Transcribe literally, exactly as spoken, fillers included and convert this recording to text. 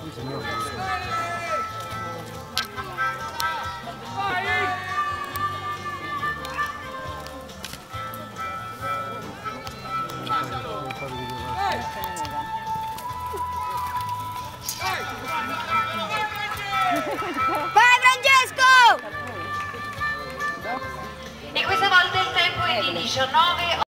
Vai Francesco! E questa volta il tempo è di diciannove